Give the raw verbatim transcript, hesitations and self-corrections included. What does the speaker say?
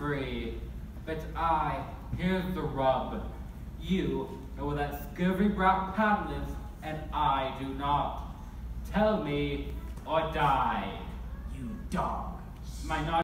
discovery. But I, here's the rub. You know where that scurvy brat Pat lives, and I do not. Tell me or die. You dog. Am I not